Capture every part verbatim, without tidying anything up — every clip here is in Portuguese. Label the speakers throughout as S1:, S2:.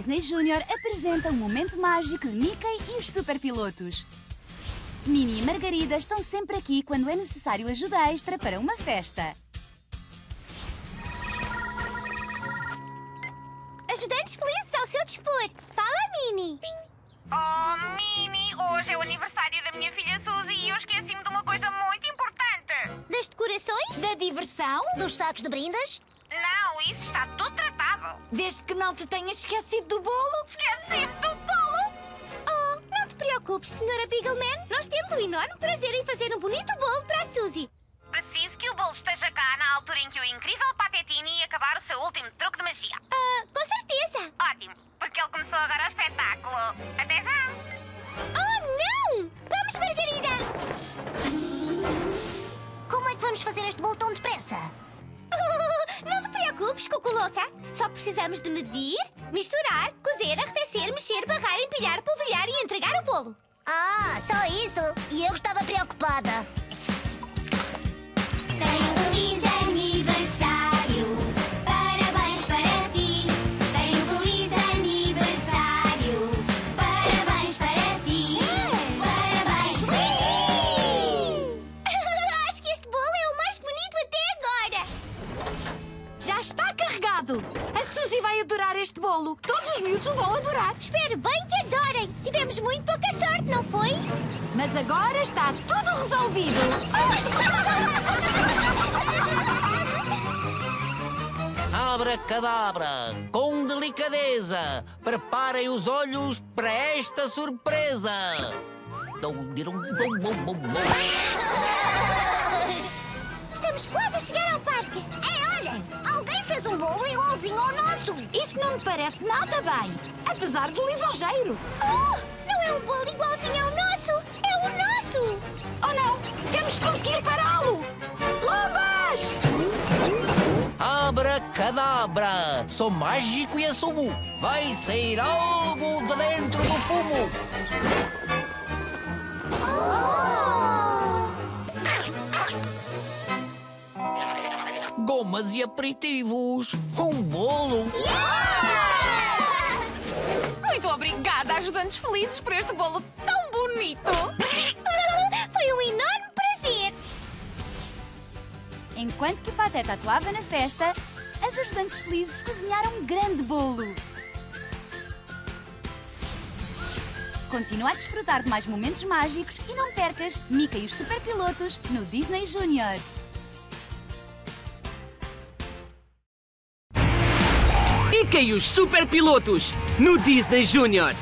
S1: Disney Junior apresenta um momento mágico de Mickey e os superpilotos. Minnie e Margarida estão sempre aqui quando é necessário ajuda extra para uma festa.
S2: Ajudantes felizes ao seu dispor. Fala, Minnie.
S3: Oh, Minnie, hoje é o aniversário da minha filha Suzy e eu esqueci-me de uma coisa muito importante.
S2: Das decorações?
S4: Da diversão?
S2: Dos sacos de brindas?
S3: Não, isso está tudo tratado.
S4: Desde que não te tenhas esquecido do bolo?
S3: Esqueci-me do bolo.
S2: Oh, não te preocupes, senhora Beagleman. Nós temos o enorme prazer em fazer um bonito bolo para a Suzy.
S3: Preciso que o bolo esteja cá na altura em que o incrível Patetini ia acabar o seu último truque de magia.
S2: Ah, com certeza.
S3: Ótimo, porque ele começou agora o espetáculo. Até já.
S2: Oh, não! Vamos, Margarida! Como é que vamos fazer este bolo tão depressa? Oh, não te preocupes, Cuculuca. Só precisamos de medir, misturar, cozer, arrefecer, mexer, barrar, empilhar, polvilhar e entregar o bolo. Ah, só isso? E eu estava preocupada. Tenho um feliz aniversário, parabéns para ti. Tenho um feliz aniversário, parabéns para ti. Parabéns. Acho que este bolo é o mais bonito até agora.
S4: Já está carregado! A Suzy vai adorar este bolo. Todos os miúdos o vão adorar.
S2: Espero bem que adorem. Tivemos muito pouca sorte, não foi?
S4: Mas agora está tudo resolvido.
S5: Abracadabra, com delicadeza, preparem os olhos para esta surpresa.
S2: Estamos quase a chegar ao parque. É, olha, alguém fez um bolo igualzinho ao nosso.
S4: Isso não me parece nada bem, apesar de lisonjeiro.
S2: Oh, não é um bolo igualzinho ao nosso, é o nosso.
S4: Oh não, temos de conseguir pará-lo. Lobas!
S5: Abracadabra, sou mágico e assumo. Vai sair algo de dentro do fumo. Gomas e aperitivos, um bolo.
S3: Muito obrigada, ajudantes felizes, por este bolo tão bonito.
S2: Foi um enorme prazer.
S1: Enquanto que o Pateta atuava na festa, as ajudantes felizes cozinharam um grande bolo. Continua a desfrutar de mais momentos mágicos e não percas Mickey e os superpilotos no Disney Junior.
S6: Mickey e os superpilotos no Disney Junior.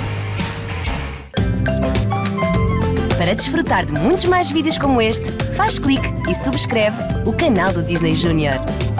S1: Para desfrutar de muitos mais vídeos como este, faz clique e subscreve o canal do Disney Junior.